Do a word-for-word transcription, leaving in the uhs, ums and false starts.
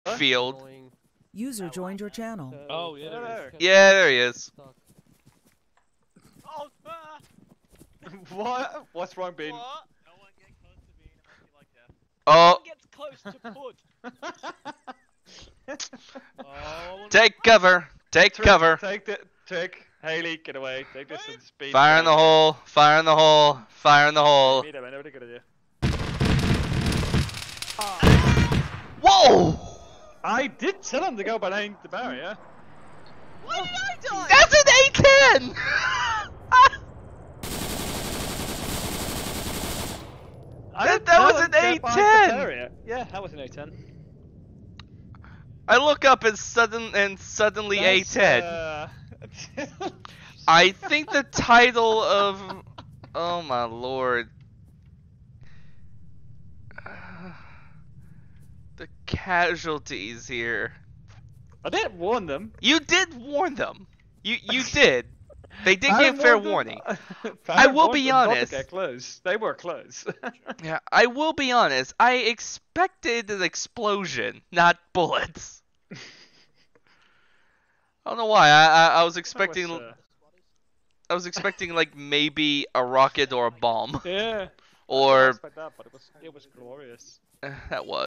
field. User joined your channel. Oh, yeah, there. Yeah, there he is. Oh, ah, What? What's wrong, Bean? what? No one get close to Bean unless you like death. No Oh, one gets close to Pud. Oh, take cover. Take Trick, cover. Take the trick. Haley, get away. Take this and speed. Fire in the hole. Fire in the hole. Fire in the hole. Meet him, I know what they're gonna do. Whoa! I did tell him to go behind the barrier. Why did I die? That's an A ten! I That- did that tell was him an to get A behind the ten! barrier. Yeah, that was an A ten. I look up and sudden and suddenly A That's, ten. uh, I think the title of oh my lord. The casualties here. I didn't warn them. You did warn them. You you did. They did I give fair warned them- warning. I will warned be them not to honest. get close. They were close. Yeah, I will be honest. I expected an explosion, not bullets. I don't know why. I I, I was expecting That was, uh, I was expecting like maybe a rocket or a bomb, yeah. I or expect that, but it was it was glorious. uh, that was.